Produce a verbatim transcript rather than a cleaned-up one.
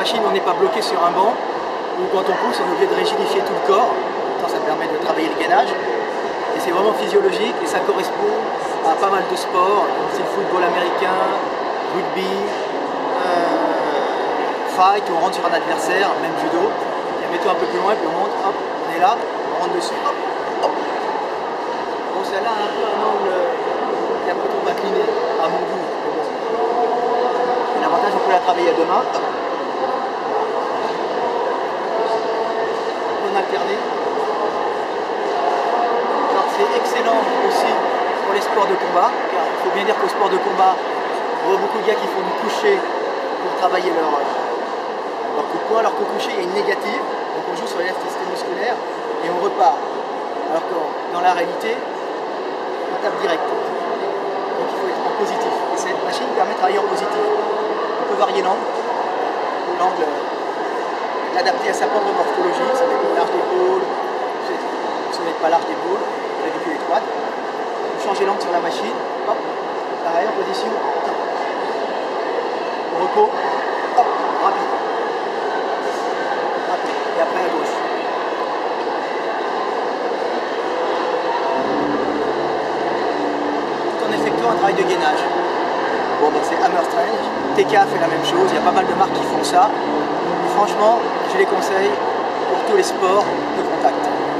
machine, on n'est pas bloqué sur un banc, ou quand on pousse, on est obligé de rigidifier tout le corps. Ça permet de travailler le gainage. Et c'est vraiment physiologique et ça correspond à pas mal de sports, c'est le football américain, rugby, euh, fight, où on rentre sur un adversaire, même judo. Et mets-toi un peu plus loin, puis on monte, hop, on est là, on rentre dessus, hop, hop. Bon, celle-là a un peu un angle qui est un peu trop incliné, à mon goût. Et l'avantage, on peut la travailler à deux mains. On alterne. C'est excellent aussi pour les sports de combat, car il faut bien dire qu'au sport de combat, on voit beaucoup de gars qui font du coucher pour travailler leur, leur coup de poing. Alors qu'au coucher, il y a une négative, donc on joue sur l'élasticité musculaire et on repart. Alors que dans la réalité, on tape direct. Donc il faut être en positif. Et cette machine permet de travailler en positif. On peut varier l'angle, l'angle l'adapter à sa propre morphologie, ça va être large d'épaule, ça va être pas large d'épaule. Clavicule étroite, vous changez l'angle sur la machine, hop, pareil en position, hop, repos, hop, rapide, rapide, et après à gauche. Tout en effectuant un travail de gainage. Bon, ben, c'est Hammer Strength, T K fait la même chose, il y a pas mal de marques qui font ça. Et franchement, je les conseille pour tous les sports de contact.